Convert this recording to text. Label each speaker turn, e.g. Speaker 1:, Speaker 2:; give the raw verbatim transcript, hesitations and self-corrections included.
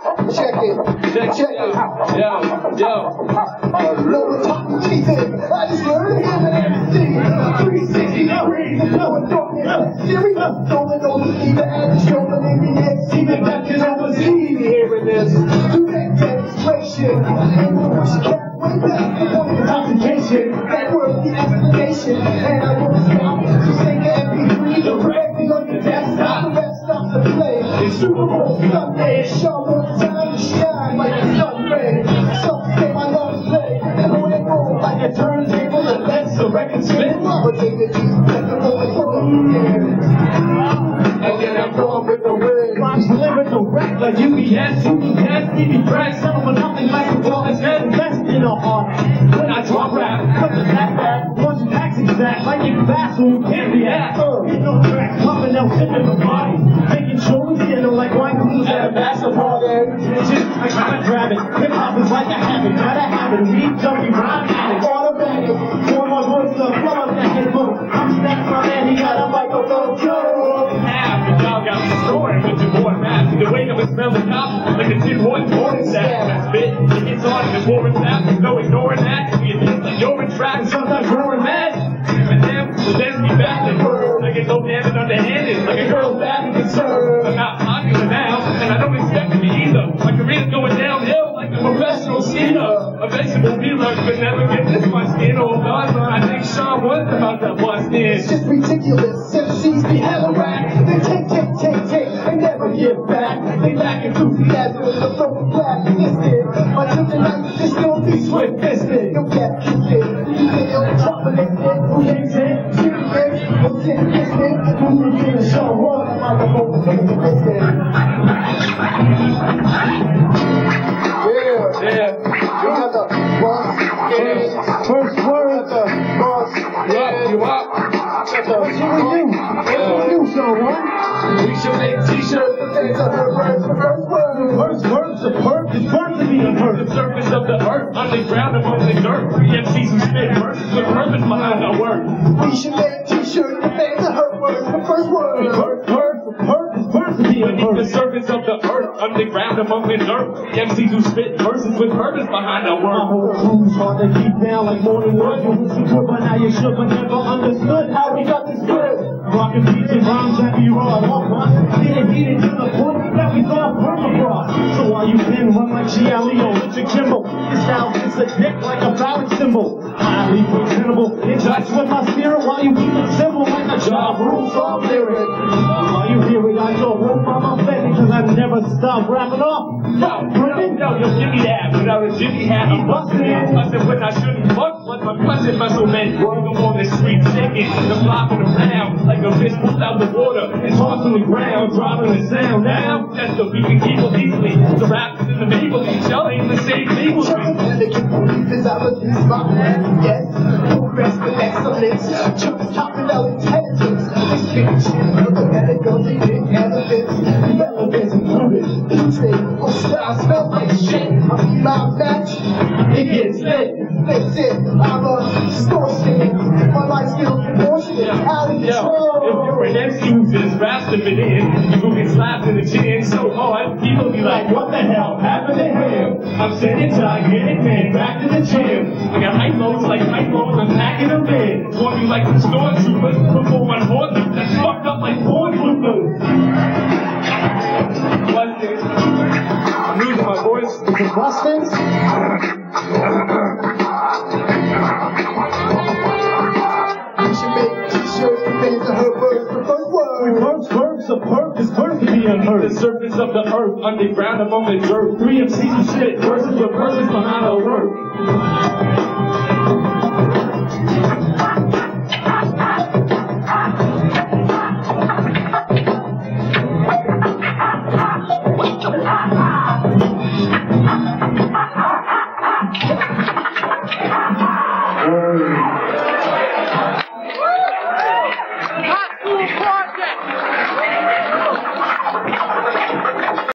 Speaker 1: Check it.
Speaker 2: Check, check it. Yo, yo.
Speaker 1: Lower top of Jesus. I just learned him and everything. three sixty degrees of blowing darkness. Serious. Going over the fever and the show the name next. Even back in overseas. Hearing this. Direct demonstration. And we wish you can't wait back. For the concentration. That word, the explanation. And I won't stop. So sing the M P three. Directly on your desktop. The rest stops the play. It's Super Bowl Sunday. Show more time to shine like the sun ray. Some say my lungs play. And when they roll like a turntable and lets the record spin. But they get these better always hold again. And then I'm going with the wind.
Speaker 3: Rhymes delivered direct like U B S, U B S, T V Press, settle for nothing like a ball is head invest in a heart. When I talk rap, cut the back back, bunch of tax exact, like your bathroom can't be at. Uh, you know track, pumping out sipping the body, making sure we get them like wine coolers at a basketball game. Just I gotta grab it, hip hop is like a habit, gotta have it, read, dummy, rhyme, addict, automatic. Four more words to flow up that hit book. I'm snapped my man, he got a microphone, Joe.
Speaker 2: Half the dog out the store with your boy Matt. The wake up and smell the cops like a tin one morning sack. That's bit, it gets on and it's warming fast. No ignoring that. You think like you're in track and sometimes roaring mad. And them, but then be back and like it's so damn it underhanded. Like a girl's bad and concerned. I'm not popular now, and I don't expect to be either. My career's going downhill like a professional skier. A vegetable dealer could never get this much skin. Oh God, but I think Sean was about that bust in.
Speaker 1: It's just ridiculous. M Cs be hella rack. They take, take, take, take, and never give back. They lack enthusiasm, the broken black. This is until the night, this still be swift fisted. You'll get kissed. You can ill chocolate. Who hates it? Serious. Who's in business? Who's in the show? One of my remote things to listen. Yeah,
Speaker 2: Yeah.
Speaker 1: we got the boss. Yeah.
Speaker 3: First word,
Speaker 1: The boss.
Speaker 2: You up, you up.
Speaker 1: Got the
Speaker 3: what should we do? What should we do, someone?
Speaker 1: We should make t-shirts that say the her words, the first word.
Speaker 3: First word, superb, it's fun to be unheard.
Speaker 2: The surface of the earth, underground among the dirt. Three M Cs who spit verses with purpose behind our work.
Speaker 1: We should make t-shirts that say the her words, the first word.
Speaker 3: First word, superb, it's fun to be
Speaker 2: Beneath the
Speaker 3: unheard.
Speaker 2: surface of the earth, underground among the dirt. Three M Cs who spit verses with purpose behind our
Speaker 3: My
Speaker 2: work.
Speaker 3: whole crew's hard to keep down like morning wood. You wish you could, but now you should, but never understood how we got this good. Rockin' beats and rhymes that we raw and off, getting heated to the point that we thought permafrost. So while you can run like G L E O, Richard Kimball, your style hits a dick like a ballad cymbal. Highly presentable, in touch with my spirit while you keep it simple like a job room song lyric. While you hear it, I go home by my bed because I never stop rapping off.
Speaker 2: Yo, yo, yo, yo, give me that. Without a jimmy hat, I'm busting in. I said when I shouldn't fuck, like my cousin muscle men. Walking on the street, shaking, and flopping around like a fish pulled out the water and tossed on the ground, dropping the sound. Now, that's so we can keep it easily. The rappers in the Maybelline, y'all ain't the same people.
Speaker 1: Yes, progress with excellence. Chumps talking about intelligence. They speak shit for the medical, they think evidence. Relevance included. You say, oh, style smells like shit. I see my match, it gets lit. That's it, I'm a distortion. My life skills proportionate. Out of
Speaker 2: Yo, if
Speaker 1: control.
Speaker 2: you're an M C who just raps them it in, you gon' get slapped in the chin so hard, people be like, what the hell happened to him? I'm sending gigantic man back to the gym. I got hype loads like hype loads, I'm packing them in. Want me like the stormtroopers before one horn that's fucked up like porn bloopers. Blessings. I'm losing my voice.
Speaker 3: Is it Bustings?
Speaker 1: We should make t-shirts that say the her words, the first word.
Speaker 3: First word, superb, it's fun to be
Speaker 2: The
Speaker 3: unheard.
Speaker 2: surface of the earth, underground among the dirt. Three M Cs who spit verses with purpose behind our work.